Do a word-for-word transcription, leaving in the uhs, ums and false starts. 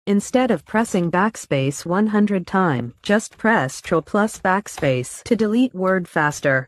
Instead of pressing backspace one hundred times, just press Ctrl plus backspace to delete word faster.